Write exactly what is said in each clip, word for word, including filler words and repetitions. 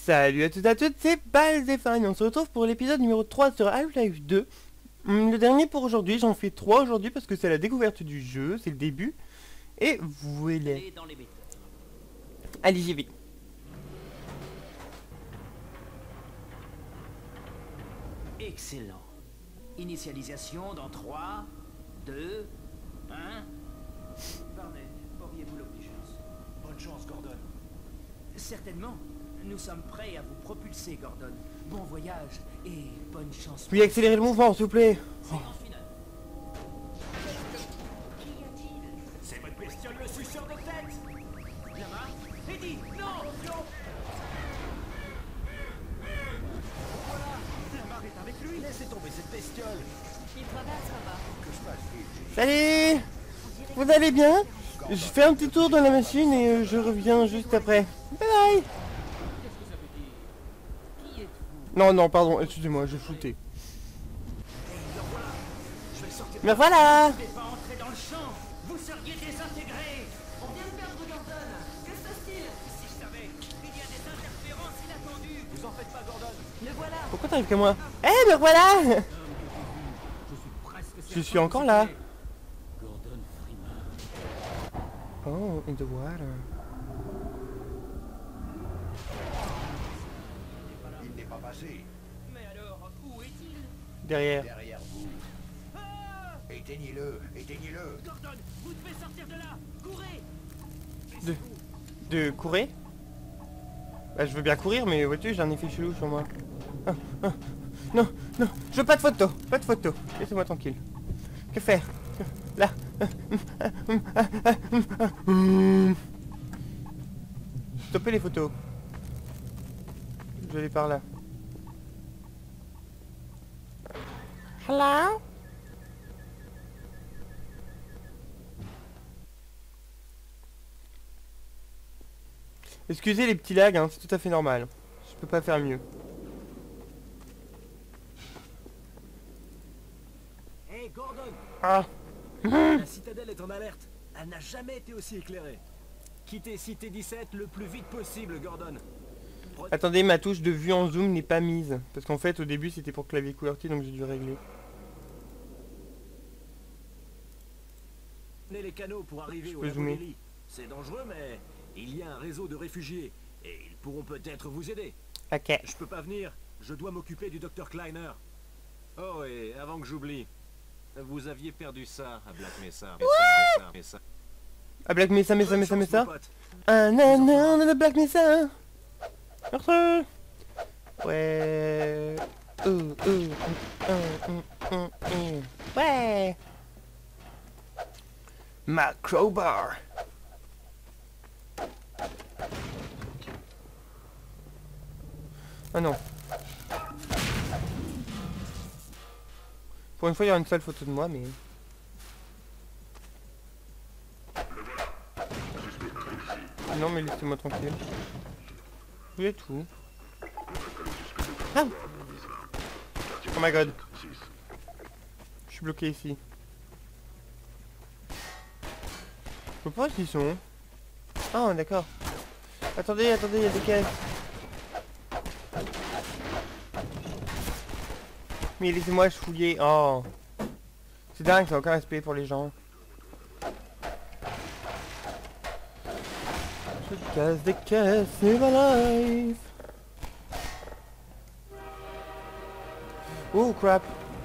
Salut à toutes et à toutes, c'est Balzefan et on se retrouve pour l'épisode numéro trois sur Half-Life deux. Hum, Le dernier pour aujourd'hui, j'en fais trois aujourd'hui parce que c'est la découverte du jeu, c'est le début. Et voilà. Allez, j'y vais. Excellent. Initialisation dans trois, deux, un. Barney, auriez-vous l'obligeance? Bonne chance, Gordon. Certainement. Nous sommes prêts à vous propulser, Gordon. Bon voyage et bonne chance. Oui, accélérez le mouvement, s'il vous plaît. Séquence finale. C'est votre bestiole, le suceur de tête. Lamar, Eddie, non, non. Voilà, Lamar est avec lui. Laissez tomber cette bestiole. Il traverse là-bas. Que je fasse vite. Salut. Vous allez bien? Je fais un petit tour dans la machine et euh, je reviens juste après. Bye bye. Qui êtes-vous? Non, non, pardon, excusez-moi, je shootais. Je vais sortir. Mais voilà. Ne pouvez pas entrer dans le champ. Vous seriez désintégrés. On vient de perdre Gordon. Que se passe-t-il? Si je savais, il y a des interférences inattendues. Vous en faites pas, Gordon. Le voilà. Pourquoi t'arrives qu'à moi? Eh, ben voilà. Je suis presque Je suis encore là. Gordon Freeman. Oh, in the water. Il n'est pas passé. Mais alors, où est-il? Derrière. Derrière vous. Ah! Éteignez-le, éteignez-le. Gordon, vous devez sortir de là. Courez. De, de courir? Bah je veux bien courir mais vois-tu j'ai un effet chelou sur moi. Ah, ah, non, non, je veux pas de photo, pas de photo. Laissez-moi tranquille. Que faire? Là. Stoppez les photos. Je vais aller par là. Hello? Excusez les petits lags, hein, c'est tout à fait normal. Je peux pas faire mieux. Hé, Gordon. Ah. La citadelle est en alerte. Elle n'a jamais été aussi éclairée. Quittez Cité dix-sept le plus vite possible, Gordon. Prenez Attendez, ma touche de vue en zoom n'est pas mise. Parce qu'en fait, au début, c'était pour clavier QWERTY, donc j'ai dû régler. les canaux pour arriver Je au peux lago zoomer. Lily. C'est dangereux, mais il y a un réseau de réfugiés. Et ils pourront peut-être vous aider. Ok. Je peux pas venir. Je dois m'occuper du docteur Kleiner. Oh, et avant que j'oublie, vous aviez perdu ça à Black Mesa. Mesa, Mesa. Ah, Black Mesa, Mesa, Bonne Mesa, chance, Mesa. mon pote. Ah, nan, nan, nan, Black Mesa. Merci. Ouais. Euh, euh, euh, euh, euh, euh. Ouais. Ma crowbar. Ah non. Pour une fois, il y aura une seule photo de moi, mais... Non, mais laissez-moi tranquille. Où est tout? Ah! Oh my god. Je suis bloqué ici. Je sais pas s'ils sont. Ah, d'accord. Attendez, attendez, il y a des caisses. Mais laissez-moi fouiller. Oh. C'est dingue, c'est aucun respect pour les gens. Je casse des caisses, c'est ma life. Oh crap.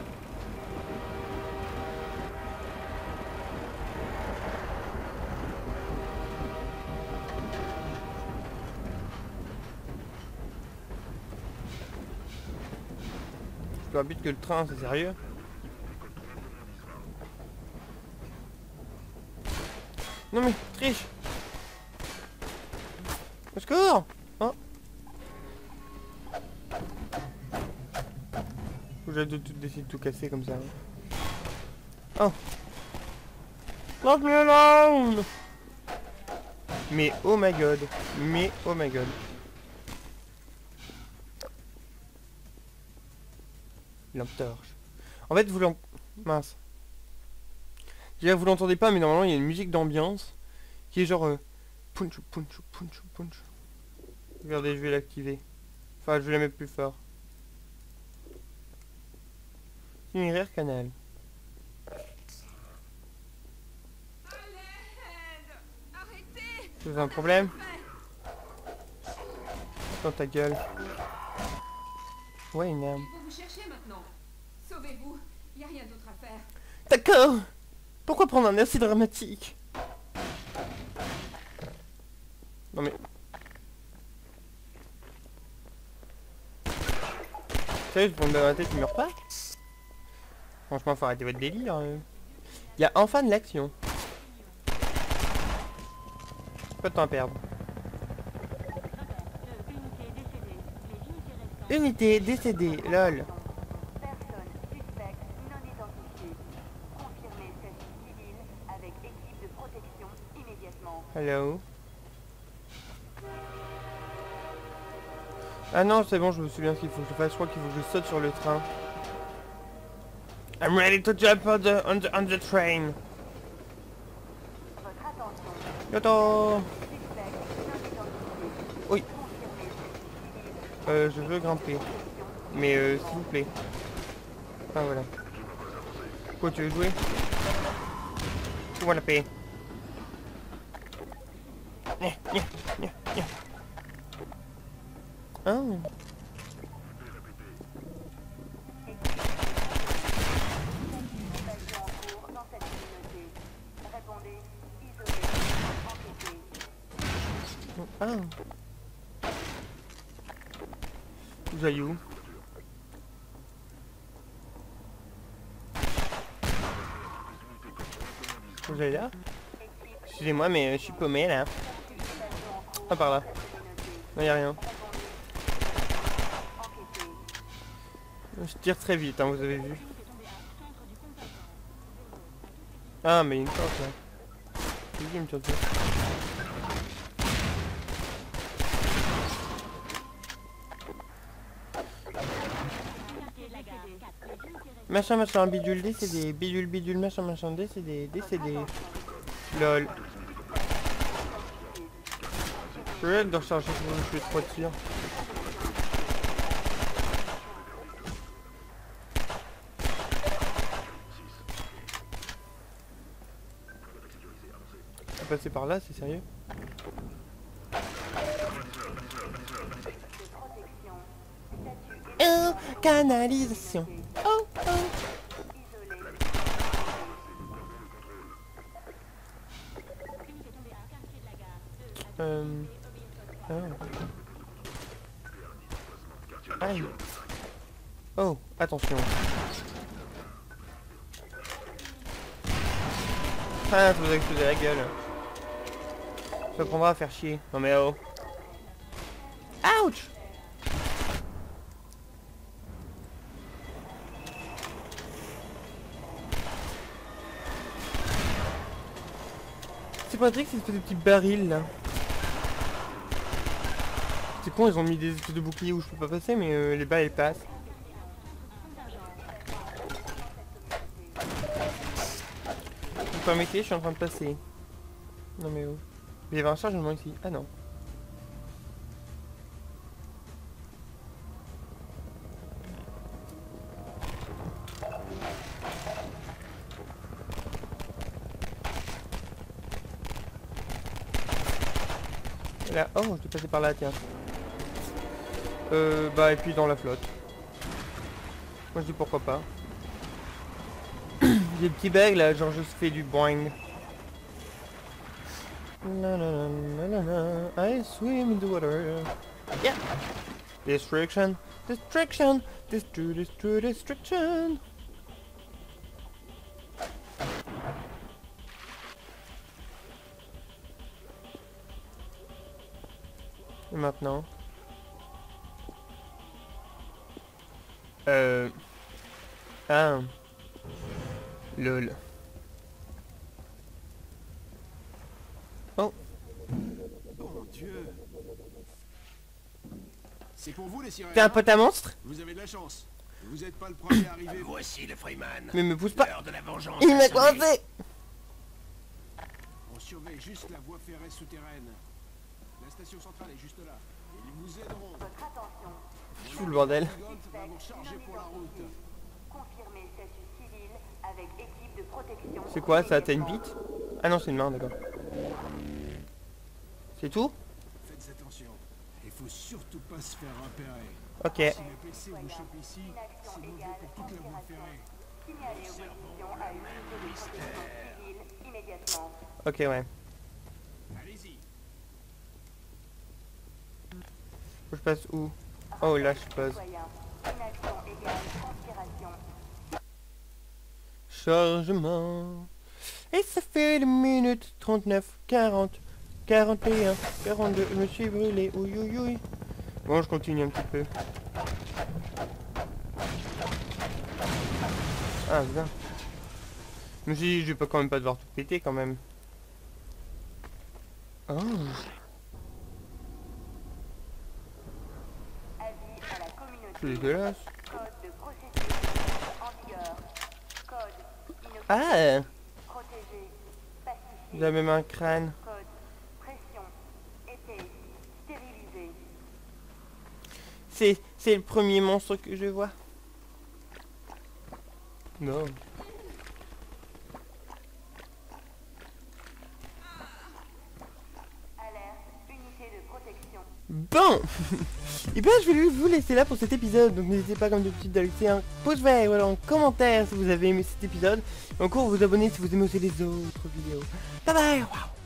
Je dois but que le train, c'est sérieux. Non mais, triche. Au secours. Oh. Faut que j'aille de tout décider de tout casser comme ça. Oh. Leave me alone. Mais oh my god. Mais oh my god. Lampe torche. En fait, vous l'en... Mince. Je veux dire, vous l'entendez pas, mais normalement, il y a une musique d'ambiance qui est genre... Euh, punch, punch, punch, punch. Regardez, je vais l'activer. Enfin, je vais la mettre plus fort. Itinéraire canal. Arrêtez. C'est un problème? Dans ta gueule. Ouais, une arme. Ils vont vous chercher maintenant. Sauvez-vous. Y a rien d'autre à faire. D'accord. Pourquoi prendre un air si dramatique? Non mais... Sérieux, je prends dans la tête, il meurt pas? Franchement, faut arrêter votre délire. euh. Il y a enfin de l'action. Pas de temps à perdre. Unité décédée, lol. Personne suspecte non identifiée. Confirmez service civil avec équipe de protection immédiatement. Hello. Ah non, c'est bon, je me souviens ce qu'il faut que je fasse. Je crois qu'il faut que je saute sur le train. I'm ready to jump on the, on the, on the train. Votre attention. Yoto. Suspect non identifié. Oui. Confirmez service civil. Euh, je veux grimper. Mais euh, s'il vous plaît. Ah voilà. Quoi, tu veux jouer? Tu vois la paix. Nya, nya, nya, nya. Ah. Évasion en cours dans cette communauté. Répondez. Isolé. Enquêtez. Ah. J'aille où? Faut que j'aille là? Excusez-moi, mais euh, je suis paumé là. Ah, par là. Non, y'a rien. Je tire très vite, hein, vous avez vu. Ah, mais il y a une porte là. C'est qui me tire dessus? Machin machin bidule décédé, bidule bidule machin machin décédé, décédé. Lol. Je vais de recharger pour je fais trois tirs. On va passer par là, c'est sérieux? Oh, canalisation. Oh, oh. Euh... Oh. Aïe. Oh, attention. Ah, ça vous a explosé la gueule. Ça prendra à faire chier. Non mais oh. Ouch. C'est pas un truc, c'est des petits barils là. C'est con, ils ont mis des espèces de boucliers où je peux pas passer, mais euh, les balles elles passent. Vous permettez, je suis en train de passer. Non mais oh. Il y avait un chargement ici. Ah non. Et là, oh, je vais passer par là, tiens. Euh, bah, et puis dans la flotte. Moi, je dis pourquoi pas. Des petits bags là, genre je fais du boing. Na, na, na, na, na, na. I swim in the water. Yeah. Destruction, destruction, destru, destru, destruction. Et maintenant. Euh. Ah. Lol. Oh. Mon Dieu. C'est pour vous les sirènes. T'es un pote à monstre? Vous avez de la chance. Vous n'êtes pas le premier arrivé. Voici le Freeman. Mais me pousse pas. L'heure de la vengeance. Il m'a a sonné. coincé. On surveille juste la voie ferrée souterraine. La station centrale est juste là. Ils vous aideront. Votre attention. fou le bordel. Golf va vous recharger pour la route. Confirmé statut civil avec équipe de protection. C'est quoi ça? T'as une bite? Ah non, c'est une main, d'accord. C'est tout? Faites attention. Il faut surtout pas se faire repérer. Ok. Si le P C vous chope ici, c'est mauvais pour toute la voie ferrée. Signalez opposition à une unité de protection civile immédiatement. Ok, ouais. Allez-y. Faut que je passe où? Oh là, je pose. Citoyen. Inaction égale conspiration. Chargement. Et ça fait deux minutes trente-neuf, quarante, quarante et un, quarante-deux. Je me suis brûlé. Ouïe ouïe ouïe. Bon, je continue un petit peu. Ah, bien. Je me suis dit, je vais pas quand même pas devoir tout péter quand même. Oh. Avis à la communauté. C'est dégueulasse. Code de procédure en vigueur. Code inoxydable. Ah, Protégé. il Pacifié. a même un crâne. Code. Pression. Été. Stérilisé. C'est, c'est le premier monstre que je vois. Non. Alerte. Unité de protection. Bon. Et bien je vais vous laisser là pour cet épisode. Donc n'hésitez pas comme d'habitude à laisser un pouce vert ou alors un commentaire si vous avez aimé cet épisode. Et encore vous abonner si vous aimez aussi les autres vidéos. Bye bye. Wow.